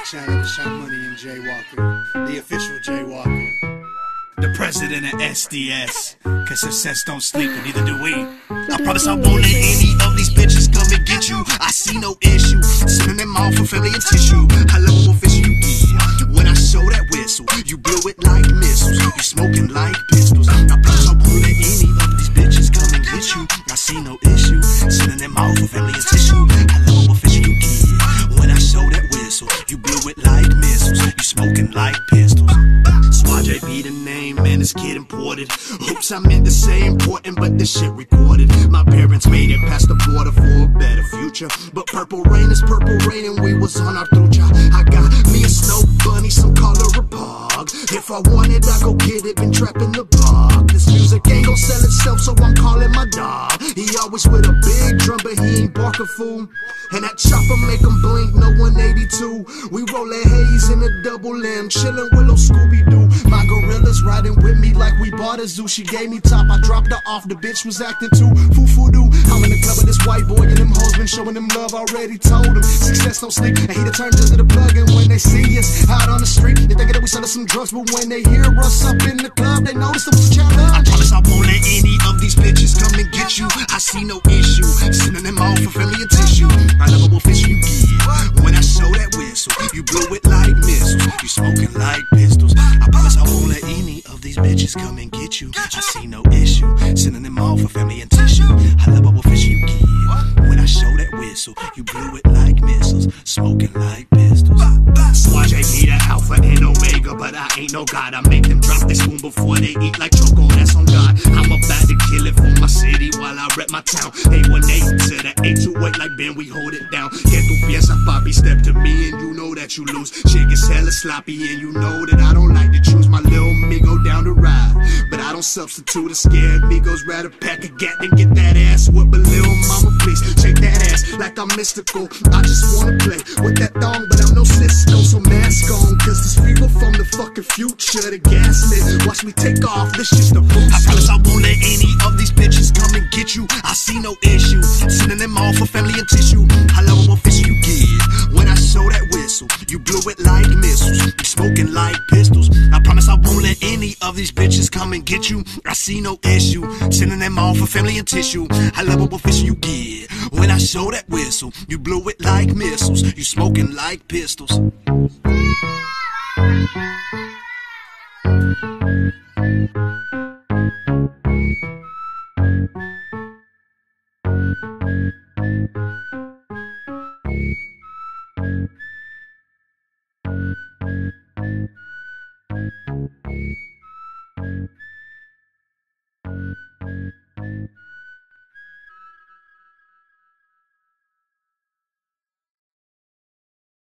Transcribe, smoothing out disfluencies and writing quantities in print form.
channel to Shot Money and JWalker, the official JWalker. The president of SDS, cause success don't sleep, and neither do we. I promise I won't let any of these bitches come and get you. I see no issue, sending them all for family and tissue. I love how official you get. When I show that whistle, you blow it like missiles. You smoking like pistols. I promise I won't let any of these bitches come and get you. I see no issue, sending them all for family and tissue. I love how official you get. When I show that whistle, you blow it like missiles. You smoking like pistols. Swajay be the name, man, this kid imported. Oops, I meant to say important, but this shit recorded. My parents made it past the border for a better future. But purple rain is purple rain, and we was on our trucha. I got me a snow bunny, some call her a pug. If I want it, I go get it, been trapping the bug. This music ain't gon' sell itself, so I'm calling my dog. He always with a big drum, but he ain't bark a fool. And that chopper make him blink, no 182. We rollin' haze in a double M, chillin' Willow Scooby-Doo. My gorilla's riding with me like we bought a zoo. She gave me top, I dropped her off, the bitch was acting too foo-foo-doo. I'm in the club with this white boy and them hoes been showing them love, already told them. Success don't sleep, and he the turn into the plug. And when they see us out on the street, they thinking that we selling some drugs. But when they hear us up in the club, they notice them challenge. I promise I won't let any of these bitches come and get you. I see no issue, sending them all for family and tissue. I love how official you get. When I show that whistle, you blow it like missiles. You smoking like pistols. I promise I won't let any of these bitches come and get you. I see no issue, sending them all for family and tissue. I love how official you get. When I show that whistle, you blew it like missiles, smoking like pistols. Swajay be the alpha and omega, but I ain't no god. I make them drop their spoon before they eat like choco, that's on God. I'm about to kill it for my city while I rep my town. 818 to the 828 like Ben, we hold it down. Get tu pieza, papi, step to me and you know that you lose. Shit gets hella sloppy and you know that I don't like to choose my little Migo down the ride. But I don't substitute a scared Migos, rather pack a gat than get that ass whoop. A little mama, please shake that ass like I'm mystical. I just wanna play with that thong, but I'm no Cisco, so mask on. Cause these people from the fucking future, the gas lit. Watch me take off, this shit's the boost. I promise I won't let any of these bitches come and get you. I see no issue, sending them all for family and tissue. I love how official you get. When I show that whistle, you blow it like missiles. You smoking like pistols. I promise I won't let any of these bitches come and get you. I see no issue, sending them all for family and tissue. I love how official you get. When I show that whistle, you blow it like missiles. You smoking like pistols.